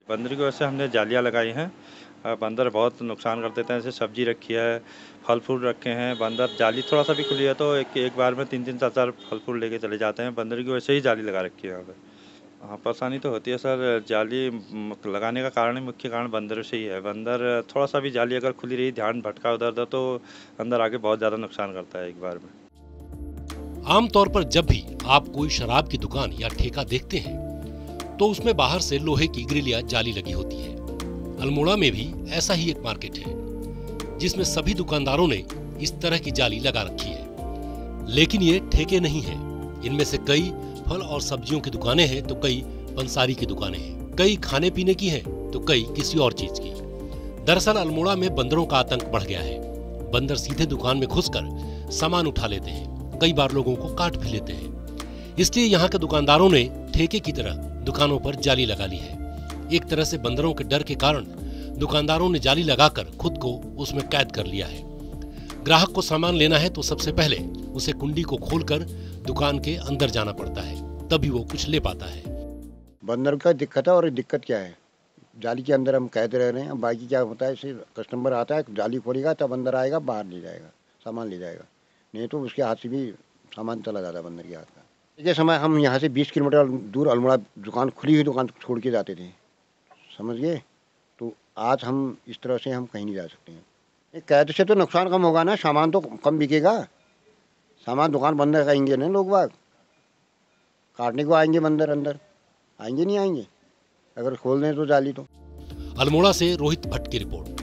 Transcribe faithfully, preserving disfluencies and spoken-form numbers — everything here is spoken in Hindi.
बंदर की वजह से हमने जालियाँ लगाई हैं। अ, बंदर बहुत नुकसान कर देते हैं, जैसे सब्जी रखी है, फल फूल रखे हैं, बंदर जाली थोड़ा सा भी खुली है तो एक एक बार में तीन तीन चार चार फल फूल लेके चले जाते हैं। बंदर की वजह से ही जाली लगा रखी है यहाँ पे। हाँ, परेशानी तो होती है सर। जाली म, लगाने का कारण ही मुख्य कारण बंदर से ही है। बंदर थोड़ा सा भी जाली अगर खुली रही, ध्यान भटका उधर उधर तो अंदर आके बहुत ज़्यादा नुकसान करता है एक बार में। आमतौर पर जब भी आप कोई शराब की दुकान या ठेका देखते हैं तो उसमें बाहर से लोहे की ग्रिल या जाली लगी होती है। अल्मोड़ा में भी ऐसा ही एक मार्केट है जिसमें सभी दुकानदारों ने इस तरह की जाली लगा रखी है। लेकिन ये ठेके नहीं हैं। इनमें से कई फल और सब्जियों की दुकानें हैं तो कई पंसारी की दुकानें हैं, कई खाने पीने की हैं तो कई किसी और चीज की। दरअसल अल्मोड़ा में बंदरों का आतंक बढ़ गया है। बंदर सीधे दुकान में घुसकर सामान उठा लेते हैं, कई बार लोगों को काट भी लेते हैं। इसलिए यहाँ के दुकानदारों ने ठेके की तरह दुकानों पर जाली लगा ली है। एक तरह से बंदरों के डर के कारण दुकानदारों ने जाली लगाकर खुद को उसमें कैद कर लिया है। ग्राहक को सामान लेना है तो सबसे पहले उसे कुंडी को खोलकर दुकान के अंदर जाना पड़ता है, तभी वो कुछ ले पाता है। बंदर का दिक्कत है। और दिक्कत क्या है, जाली के अंदर हम कैद रह रहे हैं। बाकी क्या होता है, इसे कस्टमर आता है, जाली खोलेगा तब अंदर आएगा, बाहर ले जाएगा, सामान ले जाएगा, नहीं तो उसके हाथ से भी सामान चला जाता है बंदर के हाथ का। ये समय हम यहाँ से बीस किलोमीटर दूर अल्मोड़ा दुकान, खुली हुई दुकान छोड़ के जाते थे, समझ गए। तो आज हम इस तरह से हम कहीं नहीं जा सकते हैं। ये कैद से तो नुकसान कम होगा ना, सामान तो कम बिकेगा। सामान दुकान बंद रहेंगे ना, लोग बाग काटने को आएंगे, बंदर अंदर आएंगे नहीं आएंगे अगर खोल दें तो जाली। तो अल्मोड़ा से रोहित भट्ट की रिपोर्ट।